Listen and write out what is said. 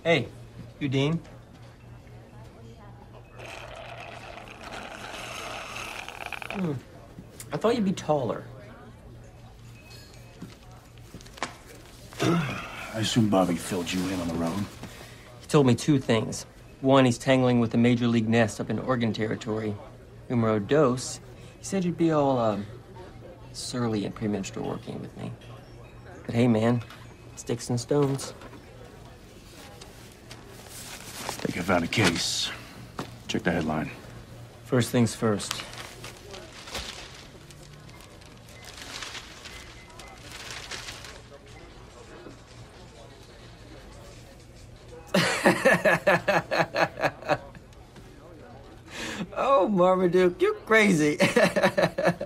Hey, you Dean? I thought you'd be taller. I assume Bobby filled you in on the road. He told me two things. One, he's tangling with the Major League Nest up in Oregon Territory. Numero dos, he said you'd be all, surly and premenstrual working with me. But hey, man, sticks and stones. Think I found a case. Check the headline. First things first. Oh, Marmaduke, you're crazy.